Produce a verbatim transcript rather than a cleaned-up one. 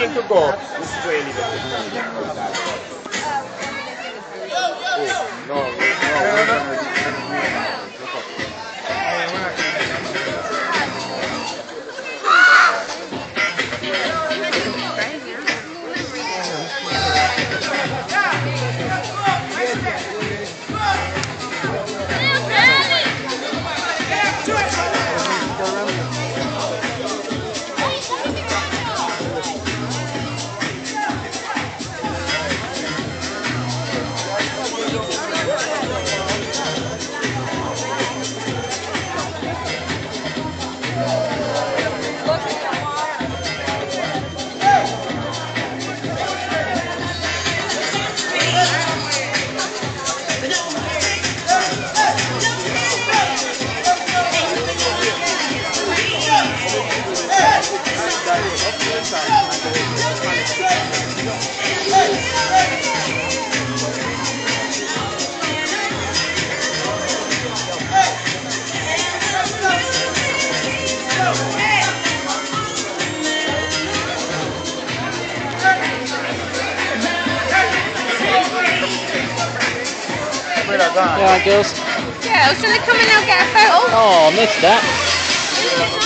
time to go. This is where you need to go. No, no, we're gonna look up. Yeah, girls. Yeah, I was going to come and now get a photo. Oh, I missed that.